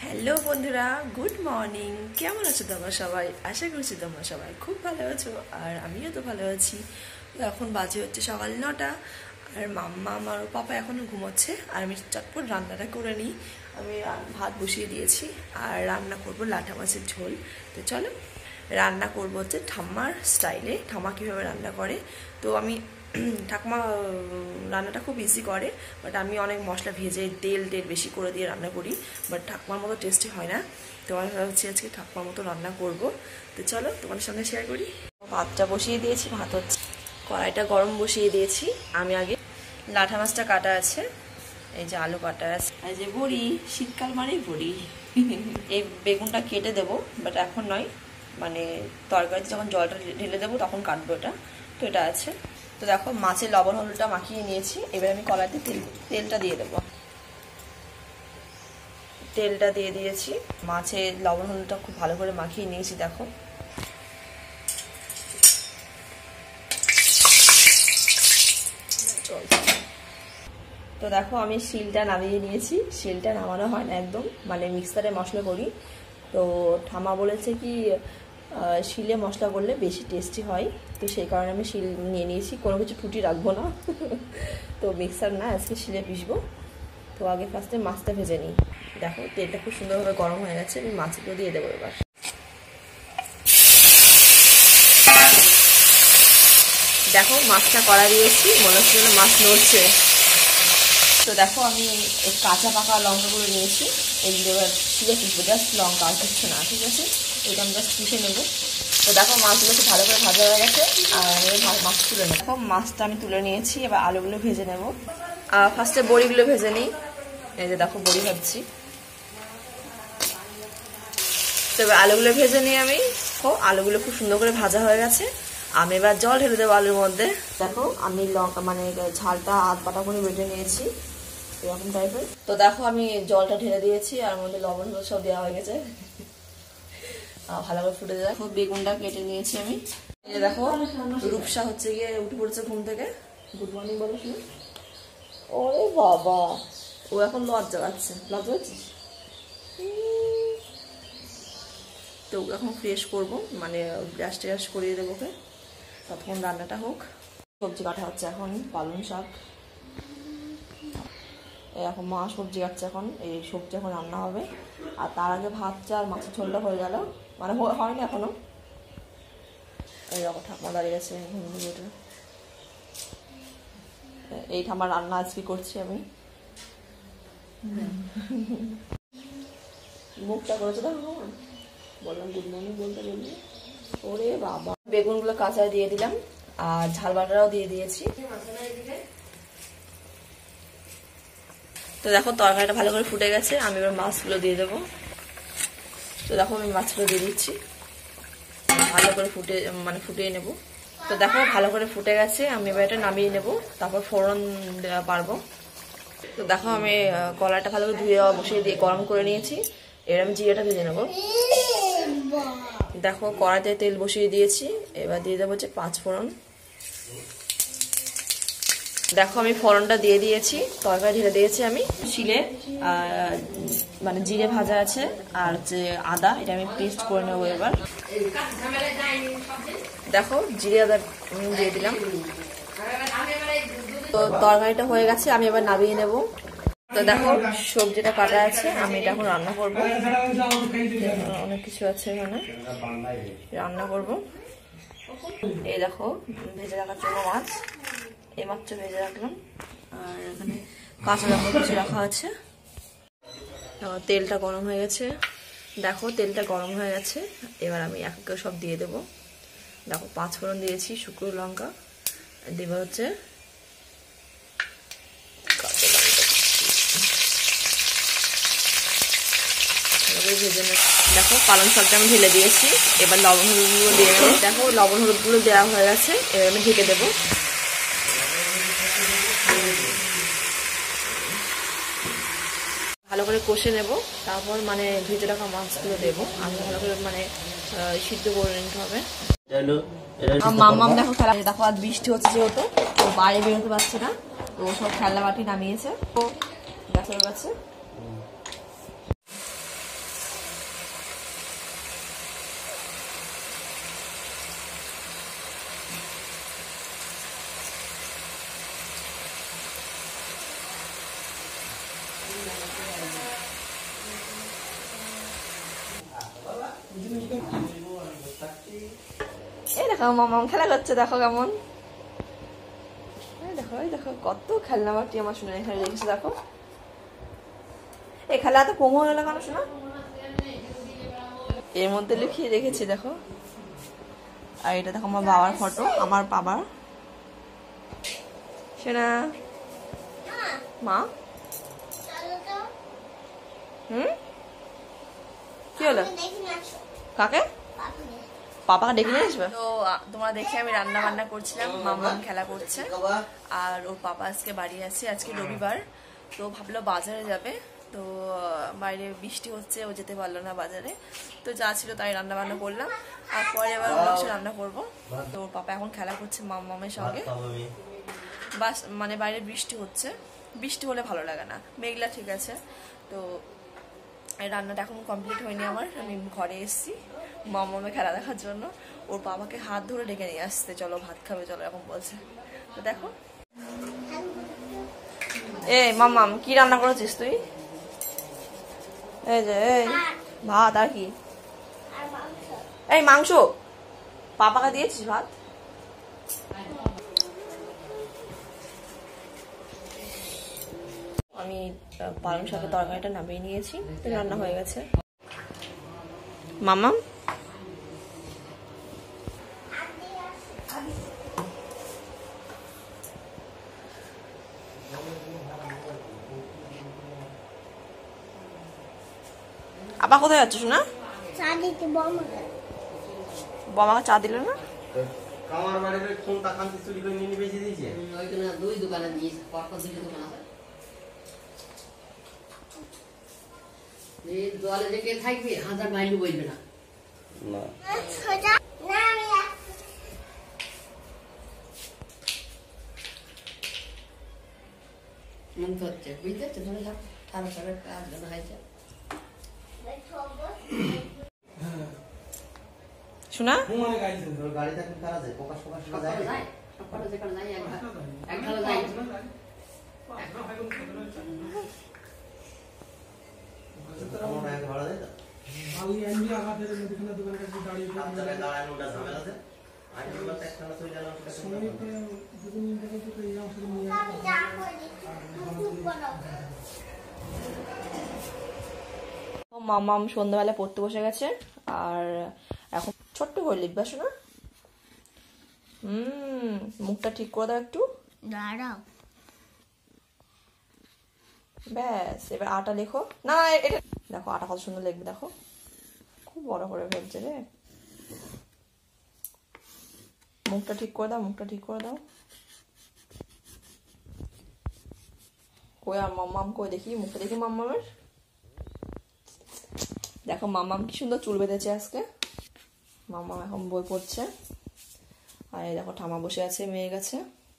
Hello বন্ধুরা, good morning. কেমন আছো তোমরা সবাই? আশা করছি তোমরা সবাই খুব ভালো আছো, আর আমিও তো ভালো আছি। এখন বাজে হচ্ছে সকাল 9টা, আর মাম্মা আমার পাপা এখনও ঘুমোচ্ছে, আর আমি চটপট রান্নাটা করে নিই। আমি ভাত বসিয়ে দিয়েছি, আর রান্না করবো লাটা মাছের ঝোল। তো চলো রান্না করবো হচ্ছে ঠাম্মার স্টাইলে। ঠাম্মা কীভাবে রান্না করে, তো আমি ঠাকুমা রান্নাটা খুব ইজি করে, বাট আমি অনেক মশলা ভেজে তেল বেশি করে দিয়ে রান্না করি, বাট ঠাকুমার মতো টেস্টি হয় না। তো আমি ভাবছি আজকে ঠাকুমার মতো রান্না করব। তো চলো তোমাদের সঙ্গে শেয়ার করি। ভাতটা বসিয়ে দিয়েছি, ভাত হচ্ছে, কড়াইটা গরম বসিয়ে দিয়েছি। আমি আগে লাঠা মাছটা কাটা আছে, এই যে আলু কাটা আছে, এই যে বড়ি, শীতকাল মানেই বড়ি। এই বেগুনটা কেটে দেবো, বাট এখন নয়, মানে তরকারিতে যখন জলটা ঢেলে দেবো তখন কাটবো এটা। তো এটা আছে। তো দেখো মাছের লবণ হলুদটা মাখিয়ে নিয়েছি। এবার আমি কড়াইতে তেলটা দিয়ে দেবো। তেলটা দিয়ে দিয়েছি, মাছের লবণ হলুদটা খুব ভালো করে মাখিয়ে নিয়েছি। দেখো তো দেখো আমি শিলটা নামিয়ে নিয়েছি। শিলটা নামানো হয় না একদম, মানে মিক্সারে মশলা করি। তো ঠামা বলেছে কি শিলে মশলা করলে বেশি টেস্টি হয়, তো সেই কারণে আমি শিল নিয়ে নিয়েছি। কোনো কিছু টুটি রাখবো না, তো মিক্সার না, আজকে শিলে পিসবো। তো আগে ফার্স্টে মাছটা ভেজে নিই। দেখো তেলটা খুব সুন্দরভাবে গরম হয়ে গেছে, আমি মাছগুলো দিয়ে দেবো এবার। দেখো মাছটা কড়া দিয়েছি, মনে হচ্ছে যেন মাছ নড়ছে। তো দেখো আমি কাঁচা পাকা লঙ্কাগুলো নিয়েছি, এইগুলো এবার শিলে পিসবো। জাস্ট লঙ্কা, আর কিছু না, ঠিক আছে? এটা আমি জাস্ট পিষে নেবো। তো দেখো মাছগুলো খুব ভালো করে ভাজা হয়ে গেছে, আর আমি মাছ তুলে নেবো। দেখো মাছটা আমি তুলে নিয়েছি, এবার আলুগুলো ভেজে নেবো। ফার্স্টে বড়িগুলো ভেজে নিই। এই যে দেখো বড়ি ভাজছি। তো এবার আলুগুলো ভেজে নিই আমি। আলুগুলো খুব সুন্দর করে ভাজা হয়ে গেছে, আমি এবার জল ঢেলে দেবো আলুর মধ্যে। দেখো আমি লঙ্কা মানে ঝালটা আধ পাটা করে বেটে নিয়েছি, এরকম টাইপের। তো দেখো আমি জলটা ঢেলে দিয়েছি, আর মধ্যে লবণ সব দেওয়া হয়ে গেছে, ভালো করে ফুটে যায়। বেগুনটা কেটে নিয়েছি আমি। এই দেখো রূপসা হচ্ছে গিয়ে উঠে পড়েছে ঘুম থেকে। গুড মর্নিং বলো শুনে। ওরে বাবা, ও এখন লজ্জা পাচ্ছে। লজ্জা পাচ্ছিস? তো এখন ফ্রেশ করবো, মানে ব্রাশ ট্রাশ করিয়ে দেবো ওকে, ততক্ষণ রান্নাটা হোক। সবজি কাটা হচ্ছে এখন, পালং শাক। এখন মা সবজি কাটছে, এখন এই সবজি এখন রান্না হবে। আর তার আগে ভাতটা আর মাছের ঝোলটা হয়ে গেল, মানে হয়নি এখনো। এইরকম ঠাকুমা দাঁড়িয়ে গেছে ঘুম থেকে উঠে। এই ঠাম্মার রান্না আজকে করছি আমি। মুখটা করেছে দেখো, বললাম গুড মর্নিং বলতে বললি। ওরে বাবা, বেগুনগুলো কাঁচায় দিয়ে দিলাম, আর ঝাল বাটাটাও দিয়ে দিয়েছি। তো দেখো তরকারিটা ভালো করে ফুটে গেছে, আমি এবার মাছগুলো দিয়ে দেবো। তো দেখো আমি মাছগুলো দিয়ে দিচ্ছি, ভালো করে ফুটিয়ে নেব। তো দেখো ভালো করে ফুটে গেছে, আমি এবার এটা নামিয়ে নেব, তারপর ফোড়ন দেওয়া পারবো। তো দেখো আমি কড়াইটা ভালো করে ধুয়ে বসিয়ে দিয়ে গরম করে নিয়েছি। এবার আমি জিরাটা ভেজে নেবো। দেখো কড়াইতে তেল বসিয়ে দিয়েছি, এবার দিয়ে দেবো হচ্ছে 5 ফোড়ন। দেখো আমি ফোড়নটা দিয়ে দিয়েছি, তরকারি ঢেলে দিয়েছি আমি। শিলে মানে জিরে ভাজা আছে, আর যে আদা, এটা আমি পেস্ট করে নেবো এবার। দেখো জিরে আদা দিয়ে দিলাম। তো তরকারিটা হয়ে গেছে, আমি এবার নামিয়ে নেব। তো দেখো সবজিটা কাটা আছে, আমি এটা এখন রান্না করবো। অনেক কিছু আছে এখানে, রান্না করব। এই দেখো ভেজে রাখার জন্য মাছ, এই মাছটা ভেজে রাখলাম, আর এখানে কাঁচা লঙ্কা কিছু রাখা আছে। তেলটা গরম হয়ে গেছে, দেখো তেলটা গরম হয়ে গেছে। এবার আমি এক এক সব দিয়ে দেবো। দেখো 5 ফোড়ন দিয়েছি, শুকনো লঙ্কা দেবো হচ্ছে কাঁচা লঙ্কা ভেজে নেব। দেখো পালং শাকটা আমি ঢেলে দিয়েছি, এবার লবণ হলুদগুলো দিয়ে দেবো। দেখো লবণ হলুদগুলো দেওয়া হয়ে গেছে, এবার আমি ঢেকে দেবো। ভালো করে কষে নেব, তারপর মানে ভেজে রাখা মাছগুলো দেবো। আমি ভালো করে মানে সিদ্ধ করে নিতে হবে। মাম্মাম দেখো খেলা, দেখো আজ বৃষ্টি হচ্ছে যেহেতু, তো বাইরে বেরোতে পারছে না, তো সব খেলনা বাটি নামিয়েছে। তো দেখো গেছে দেখো মামাম খেলা করছে, দেখো কেমন, দেখো দেখো কত খেলনা বাটি আমার শোনা এখানে রেখেছে। দেখো এই খেলা এত কম হয়ে গেল কেন শোনা, এর মধ্যে লুকিয়ে রেখেছি দেখো। আর এটা দেখো আমার বাবার ফটো, আমার বাবার শোনা মা। কি হলো, কাকে? পাপাকে ডেকে নিয়ে আসবে। তো তোমরা দেখে আমি রান্না বান্না করছিলাম, মামা খেলা করছে, আর ওর পাপা আজকে বাড়ি আছে, আজকে রবিবার, তো ভাবলো বাজারে যাবে। তো বাইরে বৃষ্টি হচ্ছে, ও যেতে পারলো না বাজারে, তো যা ছিল তাই রান্না বান্না করলাম, আর পরে আবার অন্য রান্না করবো। তো ওর পাপা এখন খেলা করছে মামের সঙ্গে, বাস মানে বাইরে বৃষ্টি হচ্ছে, বৃষ্টি হলে ভালো লাগে না, মেঘলা ঠিক আছে। তো রান্নাটা এখন কমপ্লিট হয়নি আমার, আমি ঘরে এসেছি মামে খেলা দেখার জন্য। ওর বাবাকে হাত ধরে ডেকে নিয়ে আসতে, চলো ভাত খাবে চলো এরকম বলছে। তো দেখো মামাম কি রান্না করেছিস তুই? এই যে ভাত আর কি, এই মাংস পাপাকে দিয়েছিস ভাত? আমি পালং শাকের তরকারিটা নামিয়ে নিয়েছি, রান্না হয়ে গেছে। মামাম আপা কোথায় যাচ্ছিস না? বমাকে চা দিল না? আমার বাড়িতে কোন টাকা চুরি করে নিয়ে বেঁচে দিয়েছে? ওইখানে দুই দোকানে দিয়েছে, পরপর দুটো দোকান আছে। এই দলে যে কে থাকবে হাজার মাইল বইবে না। না মন হচ্ছে বুঝতে পারছো, ধরে যাও তারা সবাই কাজ জানা হয়েছে। শোনা গাড়িতে এখন কারা যায়? প্রকাশ প্রকাশ যায় সবকটা যেখানে যাই এক ঢালে যাই। ভাড়া দেয় মামাম সন্ধ্যাবেলা পড়তে বসে গেছে, আর এখন ছোট্ট করে লিখবে শোনা। মুখটা ঠিক করে দাও একটু, ব্যাস এবার আটা লেখো। না এটা দেখো আটা কত সুন্দর লিখবে, দেখো খুব বড় করে ফেলছে রে। মুখটা ঠিক করে দাও, মুখটা ঠিক করে দাও। কই আর মাম্মাম কই, দেখি মুখটা দেখি মাম্মামের। দেখো মাম্মাম কি সুন্দর চুল বেঁধেছে আজকে, মাম্মাম এখন বই পড়ছে। আর এই দেখো ঠামা বসে আছে মেয়ের কাছে।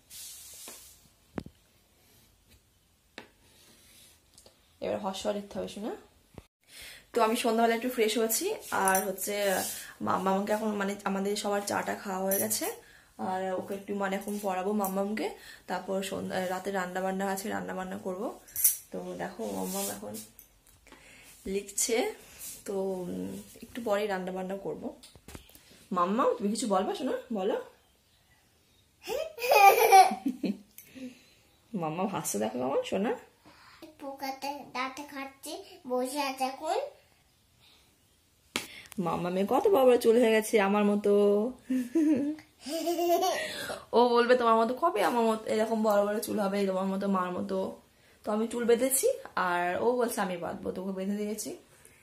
এবার হর্ষর লিখতে হবে শোনা। তো আমি সন্ধ্যাবেলা একটু ফ্রেশ হয়েছি, আর হচ্ছে মাম্মামকে এখন মানে আমাদের সবার চাটা খাওয়া হয়ে গেছে, আর ওকে একটু মানে এখন পড়াবো মাম্মামকে, তারপর রাতে রান্না বান্না আছে, রান্না বান্না করবো। তো দেখো মাম্মাম এখন লিখছে, তো একটু পরেই রান্না বান্না করবো। মাম্মা তুমি কিছু বলবা শোনা, বলো। মাম্মা হাসছে দেখো কেমন শোনা, পোকাতে দাঁতে খাচ্ছে বসে আছে এখন। মাম্মা মেয়ে কত বড় বড় চুল হয়ে গেছে আমার মতো। ও বলবে তোমার মতো কবে আমার মতো এরকম বড় বড় চুল হবে তোমার মতো মার মতো। তো আমি চুল বেঁধেছি, আর ও বলছে আমি বাঁধবো, তোকে বেঁধে দিয়েছি।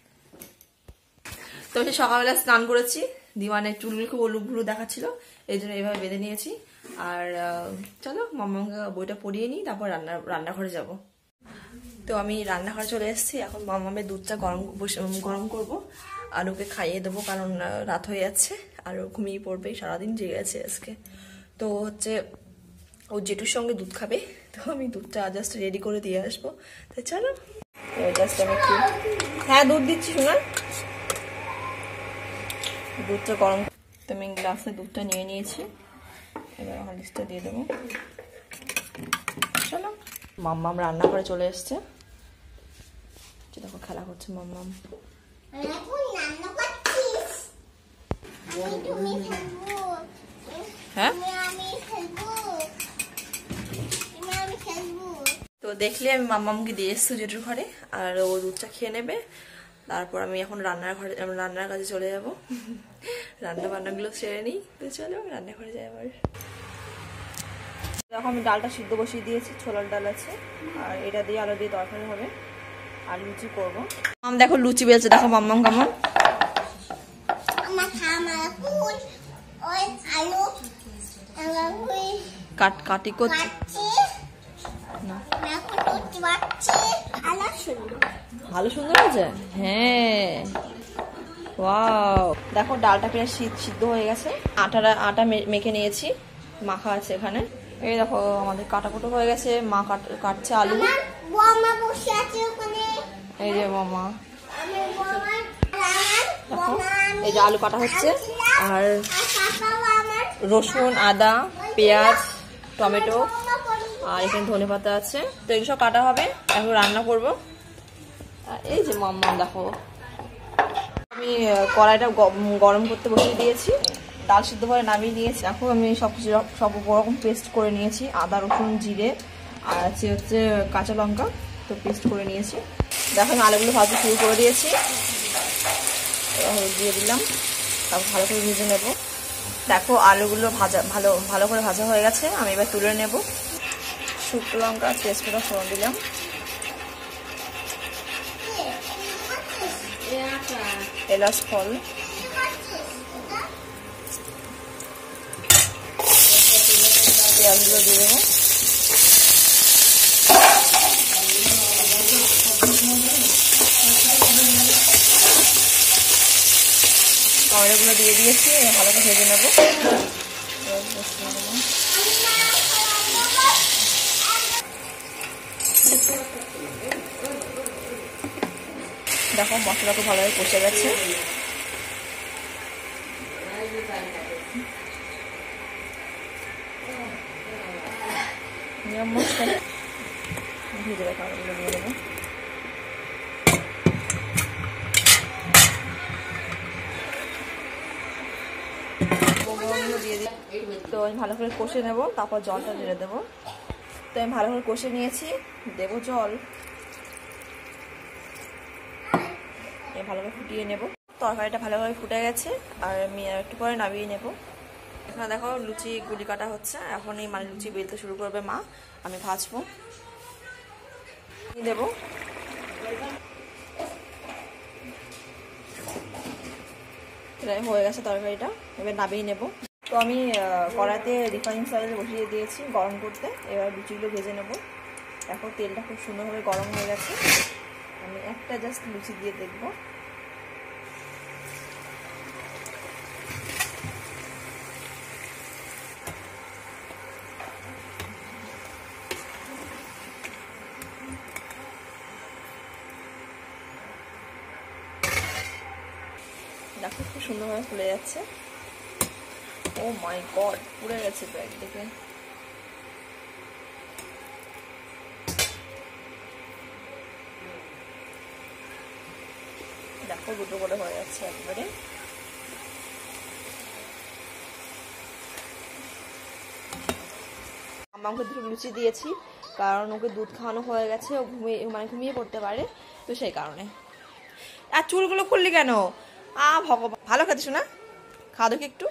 তো সে সকালবেলা স্নান করেছি, দিওয়ানের চুলগুলো খুব উলু ভুলু দেখাচ্ছিল, এই জন্য এইভাবে বেঁধে নিয়েছি। আর চলো মাম্মাকে বইটা পড়িয়ে নিই, তারপর রান্নাঘরে যাব। তো আমি রান্নাঘরে চলে এসেছি, এখন মাম্মামের দুধটা গরম করবো, আর ওকে খাইয়ে দেবো, কারণ রাত হয়ে যাচ্ছে, আর ও ঘুমিয়ে পড়বে, সারাদিন জেগে আছে আজকে। তো হচ্ছে ও জেঠুর সঙ্গে দুধ খাবে, তো আমি দুধটা জাস্ট রেডি করে দিয়ে আসবো। তো চলো জাস্ট আমি একটু, হ্যাঁ দুধ দিচ্ছি শোনা, দুধটা গরম। তো আমি গ্লাসে দুধটা নিয়ে নিয়েছি, এবার হরলিক্সটা দিয়ে দেবো। চলো মাম্মাম রান্না করে চলে এসছে, দেখো খেলা করছে মাম্মাম। হ্যাঁ আমি খেলবো, আমি খেলবো। তো দেখলে আমি মাম্মামকে দিয়ে এসছি জেঠুর ঘরে, আর ও দুধটা খেয়ে নেবে। তারপর আমি এখন রান্নার কাজে চলে যাব। রান্না বান্নাগুলো সেরে নিই, তো চলো রান্নাঘরে যাই আবার। দেখো আমি ডালটা সিদ্ধ বসিয়ে দিয়েছি, ছোলার ডাল আছে, আর এটা দিয়ে আলু দিয়ে তরকারি হবে, আর লুচি করবো। দেখো লুচি বেলছে, দেখো মাম্মাম কেমন। আমার খামার ফুল ওই আলু আমার ওই কাটি করছি কাটছি, না, এখন লুচি বাচ্ছি, আলা সুন্দর। ভালো সুন্দর হয়েছে, হ্যাঁ ওয়াও। দেখো ডালটা প্রায় সিদ্ধ হয়ে গেছে, আটা মেখে নিয়েছি, মাখা আছে এখানে। এই দেখো আমাদের কাটাকুটো হয়ে গেছে, মা কাটছে আলু। আমার বৌমা বসে আছে ওখানে, এই যে মামা, আমার বৌমা দেখো এই যে আলু কাটা হচ্ছে, আর পাপা আমার রসুন, আদা, পেঁয়াজ, টমেটো, আর এখানে ধনেপাতা আছে। তো এগুলো সব কাটা হবে, এখন রান্না করবো। আর এই যে মাম্মা দেখো, আমি কড়াইটা গরম করতে বসিয়ে দিয়েছি, ডাল সিদ্ধ করে নামিয়ে নিয়েছি। এখন আমি সব রকম পেস্ট করে নিয়েছি, আদা, রসুন, জিরে, আর হচ্ছে কাঁচা লঙ্কা, তো পেস্ট করে নিয়েছি। দেখো আমি আলুগুলো ভাজতে শুরু করে দিয়েছি, হলুদ দিয়ে দিলাম, তারপর ভালো করে ভেজে নেব। দেখো আলুগুলো ভালো করে ভাজা হয়ে গেছে, আমি এবার তুলে নেব। শুকনো লঙ্কা, তেজপাতা ফোড়ন দিলাম, এলাচ, ফল, পেঁয়াজগুলো দিয়ে দেবো। টমেটোগুলো দিয়ে দিয়েছি, ভালো করে ভেজে নেবো। দেখো মশলা খুব ভালোভাবে কষে গেছে। মশলা ভেজে রাখা আলুগুলো দিয়ে দেবো। দিয়ে দিই, তো আমি ভালো করে কষে নেবো, তারপর জলটা ঢেলে দেবো। তো আমি ভালো করে কষে নিয়েছি, দেবো জল, ভালো করে ফুটিয়ে নেব। তরকারিটা ভালোভাবে ফুটে গেছে, আর আমি একটু পরে নামিয়ে নেব। এখানে দেখো লুচি গুলি কাটা হচ্ছে, এখন এই মানে লুচি বেলতে শুরু করবে মা, আমি ভাজবো দেবো। হয়ে গেছে তরকারিটা, এবার নামিয়ে নেব। তো আমি কড়াইতে রিফাইন তেল বসিয়ে দিয়েছি গরম করতে, এবার লুচিগুলো ভেজে নেব। এখন তেলটা খুব সুন্দরভাবে গরম হয়ে গেছে, আমি একটা জাস্ট লুচি দিয়ে দেখবো। দেখো খুব সুন্দরভাবে ফুলে যাচ্ছে। ও মাই গড, পুড়ে গেছে তো একদিকে। দেখো দুটো করে হয়ে যাচ্ছে একবারে। আমাকে দুটো লুচি দিয়েছি, কারণ ওকে দুধ খাওয়ানো হয়ে গেছে, ও ঘুমিয়ে পড়তে পারে, তো সেই কারণে। আর চুলগুলো খুললি কেন? ভগবান, ভালো খাচ্ছ না? খাওয়া দেখি একটু,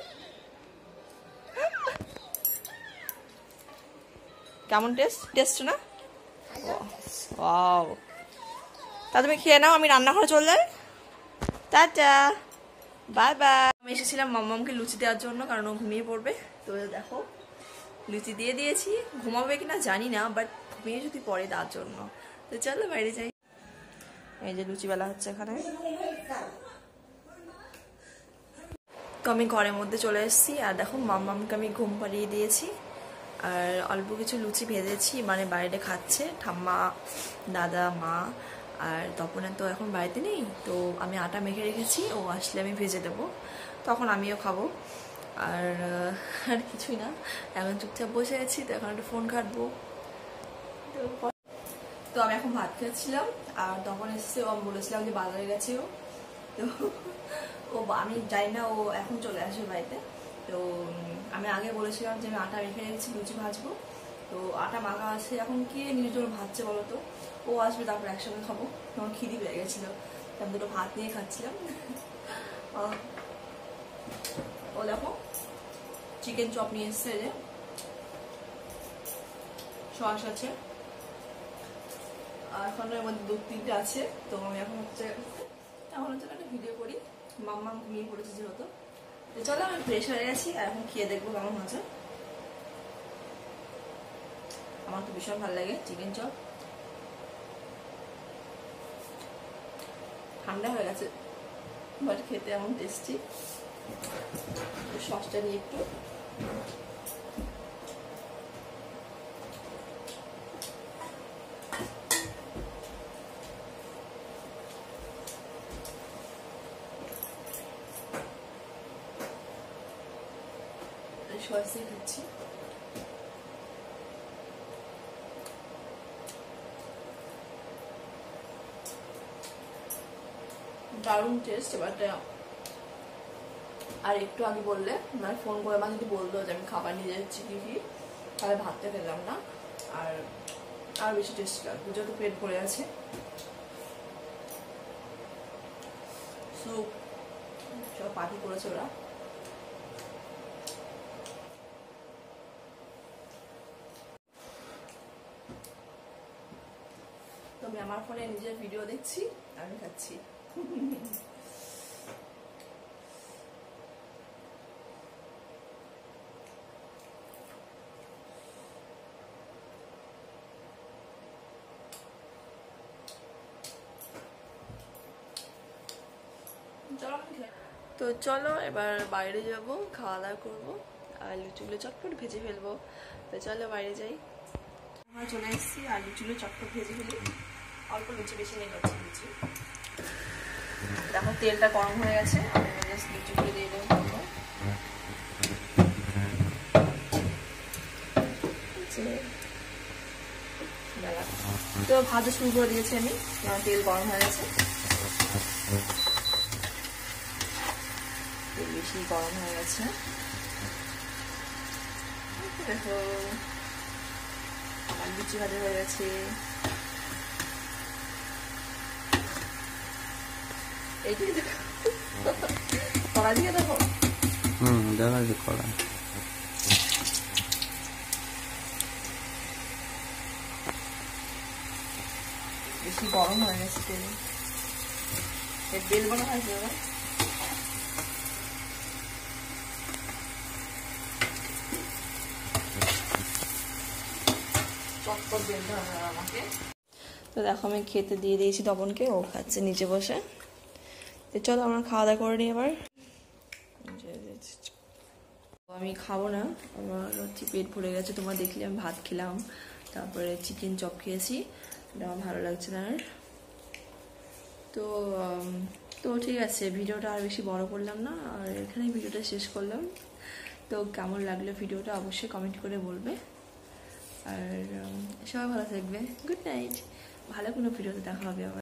কেমন টেস্ট না? ওয়াও, তা তুমি খেয়ে নাও, আমি রান্নাঘরে চলে যাই। Tata, bye bye. আমি এসেছিলাম মাম্মামকে লুচি দেওয়ার জন্য, কারণ ও ঘুমিয়ে পড়বে। তো দেখো লুচি দিয়ে দিয়েছি, ঘুমাবে কিনা জানি না, বাট ঘুমিয়ে যদি পড়ে তার জন্য। তো চলো বাইরে যাই। এই যে লুচি বেলা হচ্ছে এখানে। তো আমি ঘরের মধ্যে চলে এসেছি, আর দেখো মাম্মামকে আমি ঘুম পাড়িয়ে দিয়েছি, আর অল্প কিছু লুচি ভেজেছি, মানে বাইরে খাচ্ছে ঠাম্মা, দাদা, মা, আর তপনের তো এখন বাড়িতে নেই, তো আমি আটা মেখে রেখেছি, ও আসলে আমি ভেজে দেবো, তখন আমিও খাবো। আর কিছুই না, এখন চুপচাপ বসে আছি, তো এখন একটু ফোন ঘাটবো। তো আমি এখন ভাত খাচ্ছিলাম, আর তখন এসছে, ও বলেছিলাম যে বাজারে গেছে ও, তো আমি জানি না ও এখন চলে আসবে বাড়িতে, তো আমি আগে বলেছিলাম যে আমি আটা মেখে রেখেছি লুচি ভাজবো, তো আটা মাখা আছে, এখন কে নিজের জন্য ভাজছে বলো তো? ও আসবে তারপর একসঙ্গে খাবো, তখন খিদি পেয়ে গেছিলো, আমি দুটো ভাত নিয়ে খাচ্ছিলাম। ও দেখো চিকেন চপ নিয়ে এসছে, যে সস আছে, আর এখন এর মধ্যে 2-3টে আছে। তো আমি এখন হচ্ছে একটা ভিডিও করি, মাম্মা ঘুমিয়ে পড়েছে যেহেতু। তো চলো আমি ফ্রেশ হয়ে গেছি, আর এখন খেয়ে দেখবো কেমন হয়েছে। আমার তো ভীষণ ভালো লাগে চিকেন চপ, ঠান্ডা হয়ে গেছে বাট খেতে এমন টেস্টি। সসটা নিয়ে একটু সস দিয়ে খাচ্ছি। দারুণ টেস্ট। বাট আর একটু আগে বললে মানে ফোন করে আমার যদি বললো যে আমি খাবার নিয়ে যাচ্ছি কি, তাহলে ভাতটা খেলাম না, আর বেশি টেস্ট লাগবে, যেহেতু পেট ভরে আছে। স্যুপ সব পার্টি করেছে ওরা। তো আমি আমার ফোনে নিজের ভিডিও দেখছি, আমি খাচ্ছি। তো চলো এবার বাইরে যাব, খাওয়া দাওয়া করবো, আর লুচিগুলো চটপট ভেজে ফেলবো। তো চলো বাইরে যাই। আমরা চলে এসেছি, আর লুচিগুলো চটপট ভেজে ফেলি। অল্প লুচি, বেশি নেই করছি লুচি। দেখো তেলটা গরম হয়ে গেছে, আমি জাস্ট লুচিগুলো দিয়ে দেবো। তো ভাজা শুরু করে দিয়েছি আমি, তেল গরম হয়ে গেছে, তেল বেশি গরম হয়ে গেছে। দেখো আমার লুচি ভাজা হয়ে গেছে। এইটাই দেখো, কড়া দিয়ে দেখো, দেখা যাচ্ছে কড়া। বেশি গরম হয়ে গেছে তেল, বেল বানা হয়েছে দাদা। চটপট বেলতে হবে আমাকে। তো দেখো আমি খেতে দিয়ে দিয়েছি তপনকে, ও খাচ্ছে নিচে বসে। তো চলো আমরা খাওয়া দাওয়া করে নিই এবার। আমি খাবো না, আমার হচ্ছে পেট ভরে গেছে, তোমরা দেখলে আমি ভাত খেলাম, তারপরে চিকেন চপ খেয়েছি, আমার ভালো লাগছে না আর। তো ঠিক আছে, ভিডিওটা আর বেশি বড় করলাম না, আর এখানেই ভিডিওটা শেষ করলাম। তো কেমন লাগলো ভিডিওটা অবশ্যই কমেন্ট করে বলবে, আর সবাই ভালো থাকবে। গুড নাইট, ভালো কোনো ভিডিওতে দেখা হবে আবার।